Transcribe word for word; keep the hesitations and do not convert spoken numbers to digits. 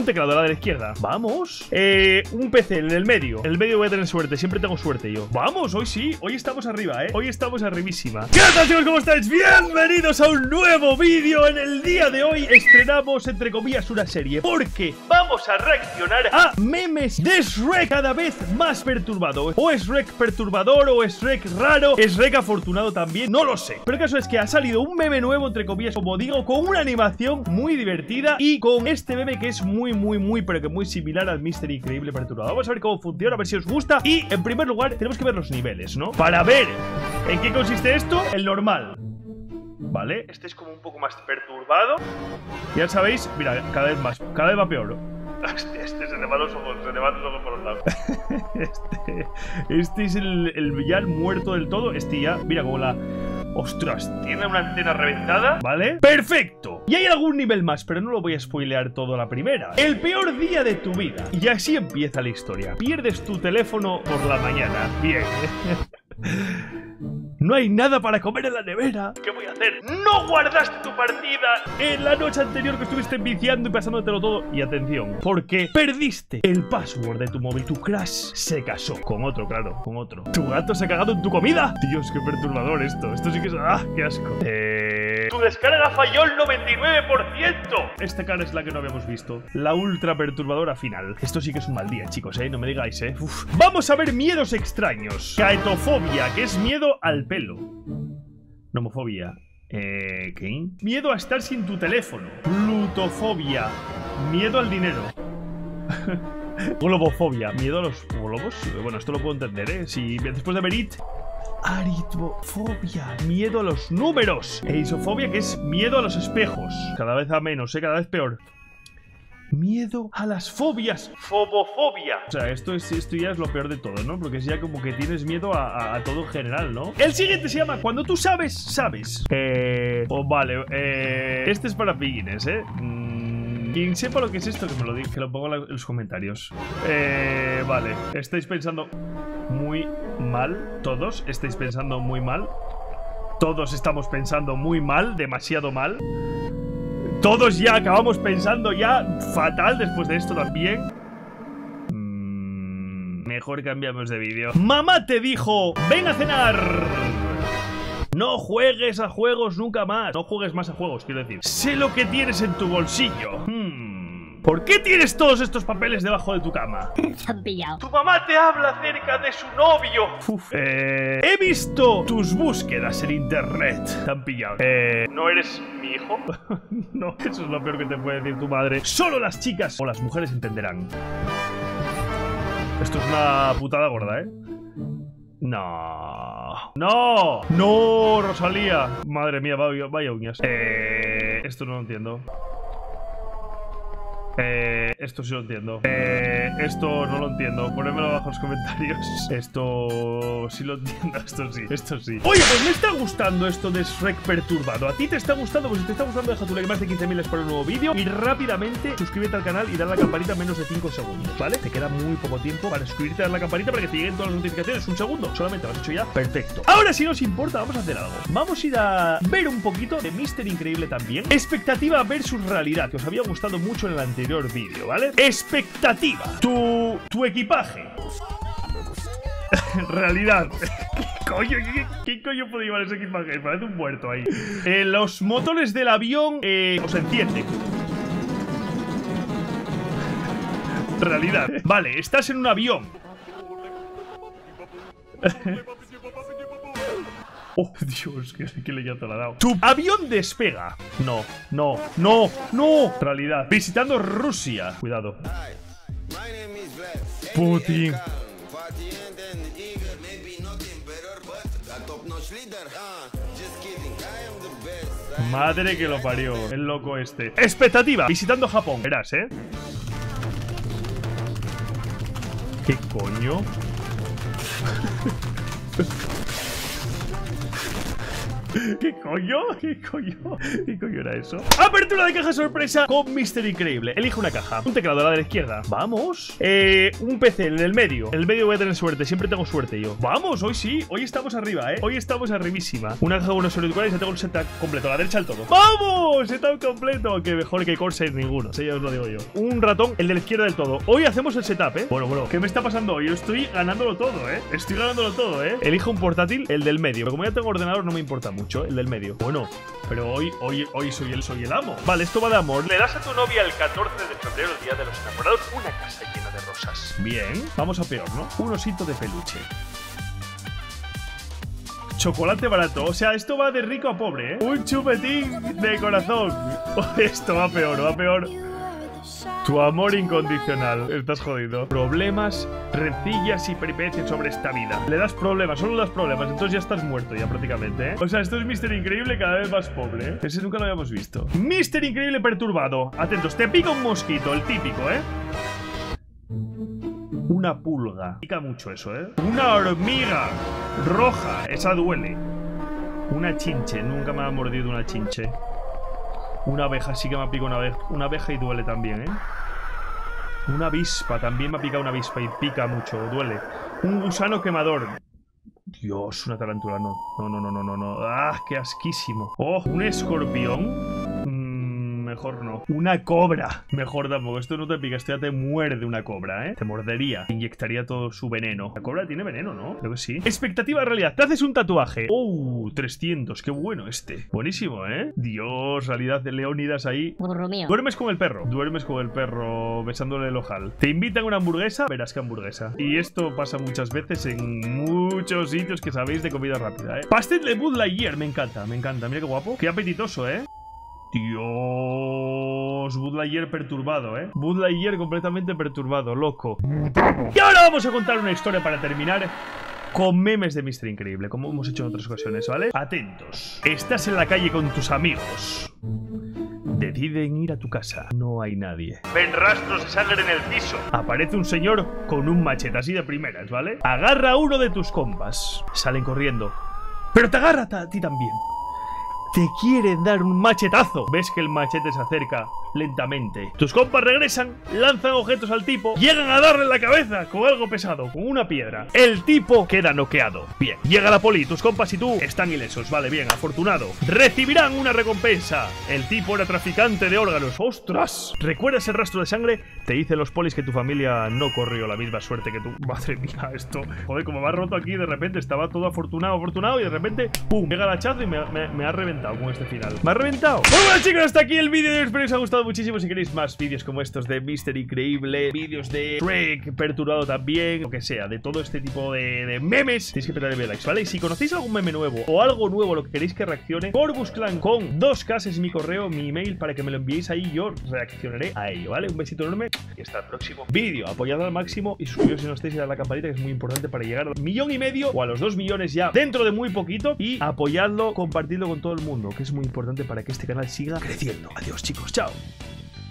Un teclado, la de la izquierda. Vamos. Eh, un P C en el medio. En el medio voy a tener suerte. Siempre tengo suerte yo. Vamos, hoy sí. Hoy estamos arriba, ¿eh? Hoy estamos arribísima. ¿Qué tal, chicos? ¿Cómo estáis? Bienvenidos a un nuevo vídeo. En el día de hoy estrenamos, entre comillas, una serie. Porque vamos a reaccionar a memes de Shrek cada vez más perturbado. O es Shrek perturbador, o es Shrek raro, es Shrek afortunado también. No lo sé. Pero el caso es que ha salido un meme nuevo, entre comillas, como digo, con una animación muy divertida y con este meme que es muy, muy, muy, pero que muy similar al Mister Increíble Perturbado. Vamos a ver cómo funciona, a ver si os gusta. Y, en primer lugar, tenemos que ver los niveles, ¿no? Para ver en qué consiste esto, el normal. Vale, este es como un poco más perturbado. Ya sabéis, mira, cada vez más, cada vez va peor. Este, este se le va los ojos, se le van los ojos por los lados. Este, este es el, el ya el muerto del todo. Este ya, mira como la... ¡Ostras! Tiene una antena reventada, ¿vale? ¡Perfecto! Y hay algún nivel más, pero no lo voy a spoilear todo a la primera. El peor día de tu vida. Y así empieza la historia. Pierdes tu teléfono por la mañana. Bien. No hay nada para comer en la nevera. ¿Qué voy a hacer? No guardaste tu partida en la noche anterior que estuviste viciando y pasándotelo todo. Y atención, porque perdiste el password de tu móvil. Tu crush se casó con otro, claro, con otro. Tu gato se ha cagado en tu comida. Dios, qué perturbador esto. Esto sí que es... ¡Ah, qué asco! Eh... Tu descarga falló el noventa y nueve por ciento. Esta cara es la que no habíamos visto. La ultra perturbadora final. Esto sí que es un mal día, chicos, ¿eh? No me digáis, ¿eh? Uf. Vamos a ver miedos extraños. Caetofobia, que es miedo al pelo. Nomofobia. Eh, ¿qué? Miedo a estar sin tu teléfono. Plutofobia. Miedo al dinero. Globofobia. Miedo a los globos. Bueno, esto lo puedo entender, ¿eh? Si después de ver It. Aritmofobia. Miedo a los números. Eisofobia, que es miedo a los espejos. Cada vez a menos, ¿eh? Cada vez peor. Miedo a las fobias. Fobofobia. O sea, esto, es, esto ya es lo peor de todo, ¿no? Porque es ya como que tienes miedo a, a, a todo en general, ¿no? El siguiente se llama Cuando tú sabes, sabes. Eh... Pues vale, eh... Este es para pillines, ¿eh? Mm, quien sepa lo que es esto, que me lo diga, que lo ponga en los comentarios. Eh... Vale. Estáis pensando muy mal. Todos estáis pensando muy mal. Todos estamos pensando muy mal. Demasiado mal. Todos ya acabamos pensando ya fatal después de esto también. Mm, mejor cambiamos de vídeo. Mamá te dijo, ven a cenar. No juegues a juegos nunca más. No juegues más a juegos, quiero decir. Sé lo que tienes en tu bolsillo. Hmm. ¿Por qué tienes todos estos papeles debajo de tu cama? Se han pillado. Tu mamá te habla acerca de su novio. Uf. Eh, he visto tus búsquedas en internet. Te han pillado. Eh, ¿no eres mi hijo? No, eso es lo peor que te puede decir tu madre. Solo las chicas o las mujeres entenderán. Esto es una putada gorda, ¿eh? No. No. No, Rosalía. Madre mía, vaya, vaya uñas. Eh, esto no lo entiendo. Eh, esto sí lo entiendo. Eh, esto no lo entiendo. Ponedmelo abajo en los comentarios. Esto sí lo entiendo. Esto sí, esto sí. Oye, pues me está gustando esto de Shrek perturbado. ¿A ti te está gustando? Pues si te está gustando, deja tu like, más de quince mil para un nuevo vídeo. Y rápidamente suscríbete al canal y dale a la campanita en menos de cinco segundos, ¿vale? Te queda muy poco tiempo para suscribirte y dar la campanita para que te lleguen todas las notificaciones. Un segundo, solamente lo has hecho ya. Perfecto. Ahora, si nos importa, vamos a hacer algo. Vamos a ir a ver un poquito de Mister Increíble también. Expectativa versus realidad, que os había gustado mucho en el anterior vídeo, ¿vale? Expectativa. Tu, tu equipaje. Realidad. ¿Qué coño? ¿Qué, qué coño puede llevar ese equipaje? Parece un muerto ahí. Eh, los motores del avión eh, os encienden. Realidad. Vale, estás en un avión. Oh, Dios, que, que le ya te la ha dado. Tu avión despega. No, no, no, no. Realidad. Visitando Rusia. Cuidado. Putin. Madre que lo parió. El loco este. Expectativa. Visitando Japón. Verás, ¿eh? ¿Qué coño? ¿Qué coño? ¿Qué coño? ¿Qué coño era eso? Apertura de caja sorpresa con Mister Increíble. Elige una caja. Un teclado a la de la izquierda. Vamos. Eh, un P C en el medio. En el medio voy a tener suerte. Siempre tengo suerte yo. Vamos, hoy sí. Hoy estamos arriba, ¿eh? Hoy estamos arribísima. Una caja con unos auriculares y ya tengo el setup completo. A la derecha del todo. ¡Vamos! Setup completo. Que mejor que Corsair ninguno. Sí, ya os lo digo yo. Un ratón, el de la izquierda del todo. Hoy hacemos el setup, ¿eh? Bueno, bueno. ¿Qué me está pasando hoy? Yo estoy ganándolo todo, ¿eh? Estoy ganándolo todo, ¿eh? Elijo un portátil, el del medio. Pero como ya tengo ordenador, no me importa mucho, ¿eh? El del medio. Bueno, pero hoy, hoy, hoy soy el, soy el amo. Vale, esto va de amor. Le das a tu novia el catorce de febrero, el día de los enamorados, una casa llena de rosas. Bien. Vamos a peor, ¿no? Un osito de peluche. Chocolate barato. O sea, esto va de rico a pobre, ¿eh? Un chupetín de corazón. Esto va peor, va peor. Tu amor incondicional. Estás jodido. Problemas, rencillas y peripecias sobre esta vida. Le das problemas, solo le das problemas. Entonces ya estás muerto ya prácticamente, ¿eh? O sea, esto es Mister Increíble cada vez más pobre, ¿eh? Ese nunca lo habíamos visto. Mister Increíble perturbado. Atentos, te pica un mosquito, el típico, ¿eh? Una pulga. Pica mucho eso, ¿eh? Una hormiga roja. Esa duele. Una chinche. Nunca me ha mordido una chinche. Una abeja, sí que me ha picado una abeja. Una abeja y duele también, ¿eh? Una avispa, también me ha picado una avispa y pica mucho, duele. Un gusano quemador. Dios, una tarántula, no. No, no, no, no, no, no. ¡Ah, qué asquísimo! Oh, un escorpión. Mejor no. Una cobra. Mejor tampoco. Esto no te pica, esto ya te muerde una cobra, ¿eh? Te mordería. Te inyectaría todo su veneno. La cobra tiene veneno, ¿no? Creo que sí. Expectativa de realidad. Te haces un tatuaje. ¡Oh! trescientos. Qué bueno este. Buenísimo, ¿eh? Dios, realidad de Leónidas ahí. Burro mío. Duermes con el perro. Duermes con el perro besándole el ojal. Te invitan a una hamburguesa. Verás que hamburguesa. Y esto pasa muchas veces en muchos sitios que sabéis de comida rápida, ¿eh? Pastel de Buzz Lightyear. Me encanta, me encanta. Mira qué guapo. Qué apetitoso, ¿eh? Dios, Buzz Lightyear perturbado, ¿eh? Buzz Lightyear completamente perturbado, loco. Y ahora vamos a contar una historia para terminar con memes de Mister Increíble, como hemos hecho en otras ocasiones, ¿vale? Atentos. Estás en la calle con tus amigos. Deciden ir a tu casa. No hay nadie. Ven rastros de sangre en el piso. Aparece un señor con un machete, así de primeras, ¿vale? Agarra a uno de tus compas. Salen corriendo. Pero te agarra a ti también. Te quieren dar un machetazo. Ves que el machete se acerca lentamente. Tus compas regresan, lanzan objetos al tipo, llegan a darle en la cabeza con algo pesado, con una piedra. El tipo queda noqueado. Bien, llega la poli, tus compas y tú están ilesos. Vale, bien, afortunado. Recibirán una recompensa. El tipo era traficante de órganos. ¡Ostras! ¿Recuerdas el rastro de sangre? Te dicen los polis que tu familia no corrió la misma suerte que tú. Madre mía, esto. Joder, como me ha roto aquí de repente. Estaba todo afortunado, afortunado y de repente, ¡pum! Llega el hachazo y me, me, me ha reventado con este final. Me ha reventado. Bueno, bueno, chicos, hasta aquí el vídeo de hoy. Espero que os haya gustado muchísimo. Si queréis más vídeos como estos de Mister Increíble, vídeos de Shrek perturbado también, lo que sea, de todo este tipo de, de memes, tenéis que pegarle bien likes, ¿vale? Y si conocéis algún meme nuevo o algo nuevo lo que queréis que reaccione, Corbusclan con dos Ks es mi correo, mi email, para que me lo enviéis ahí, yo reaccionaré a ello, ¿vale? Un besito enorme y hasta el próximo vídeo. Apoyad al máximo y suscribiros si no estáis y dad a la campanita, que es muy importante para llegar al millón y medio o a los dos millones ya dentro de muy poquito. Y apoyadlo, compartidlo con todo el mundo, que es muy importante para que este canal siga creciendo. Adiós, chicos, chao.